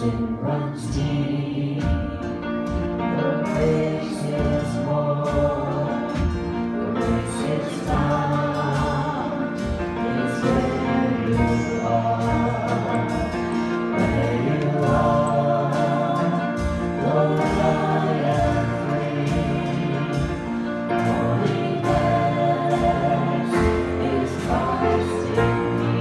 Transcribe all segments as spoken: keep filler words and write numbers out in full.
sin runs deep. Your grace is more. Your grace is found. Is where you are. Where you are. Lord, I am free. Holiness is Christ in me.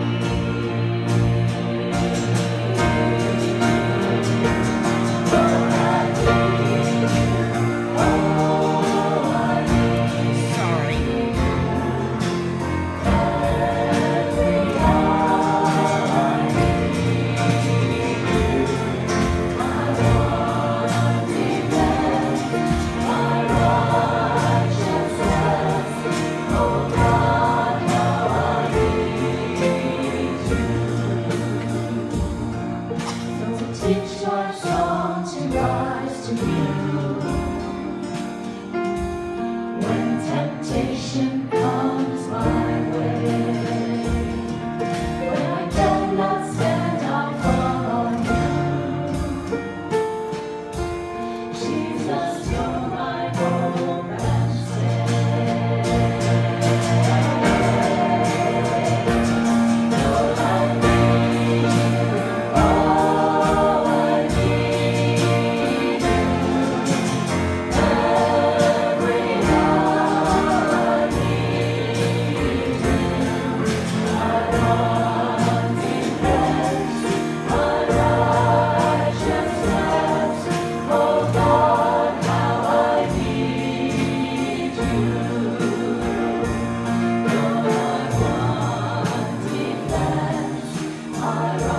Teach our song to rise to you. When temptation comes my way, when I cannot stand, I'll call on you. Jesus, you're my hope and stay. Lord, I need you. I